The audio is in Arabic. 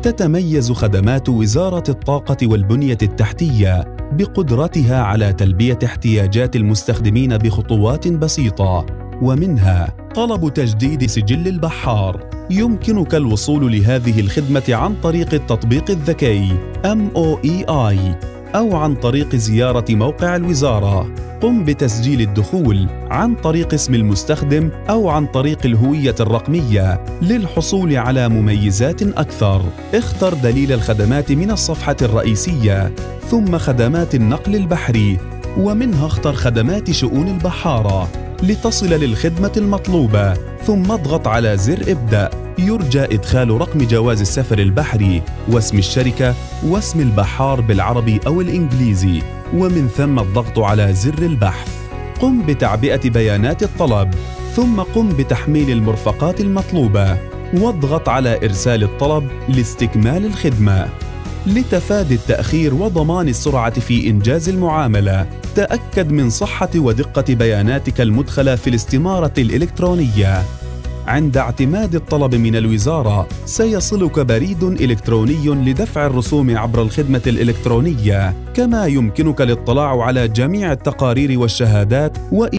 تتميز خدمات وزارة الطاقة والبنية التحتية بقدرتها على تلبية احتياجات المستخدمين بخطوات بسيطة، ومنها طلب تجديد سجل البحار. يمكنك الوصول لهذه الخدمة عن طريق التطبيق الذكي MOEI أو عن طريق زيارة موقع الوزارة. قم بتسجيل الدخول عن طريق اسم المستخدم أو عن طريق الهوية الرقمية للحصول على مميزات أكثر. اختر دليل الخدمات من الصفحة الرئيسية، ثم خدمات النقل البحري، ومنها اختر خدمات شؤون البحارة لتصل للخدمة المطلوبة، ثم اضغط على زر ابدأ. يرجى إدخال رقم جواز السفر البحري واسم الشركة واسم البحار بالعربي أو الإنجليزي، ومن ثم الضغط على زر البحث. قم بتعبئة بيانات الطلب، ثم قم بتحميل المرفقات المطلوبة، واضغط على إرسال الطلب لاستكمال الخدمة. لتفادي التأخير وضمان السرعة في إنجاز المعاملة، تأكد من صحة ودقة بياناتك المدخلة في الاستمارة الإلكترونية. عند اعتماد الطلب من الوزارة، سيصلك بريد إلكتروني لدفع الرسوم عبر الخدمة الإلكترونية، كما يمكنك الاطلاع على جميع التقارير والشهادات